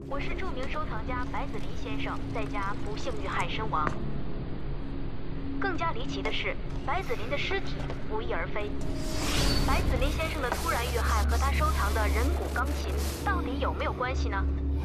我是著名收藏家白子林先生，在家不幸遇害身亡。更加离奇的是，白子林的尸体不翼而飞。白子林先生的突然遇害和他收藏的人骨钢琴到底有没有关系呢？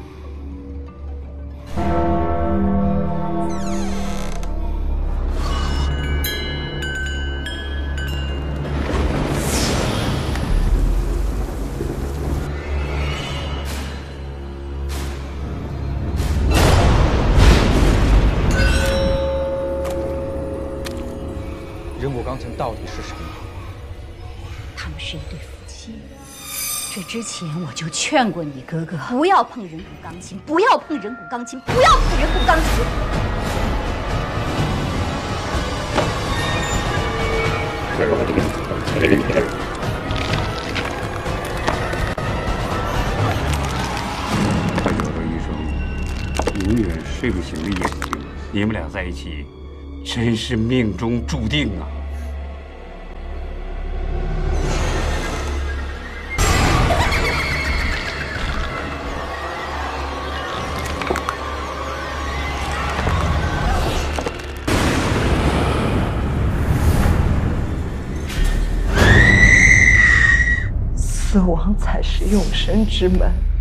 人骨钢琴到底是什么？ 他们是一对夫妻。这之前我就劝过你哥哥，不要碰人骨钢琴，不要碰人骨钢琴，不要碰人骨钢琴。 他有了一双永远睡不醒的眼睛，你们俩在一起，真是命中注定啊！ 死亡才是永生之门。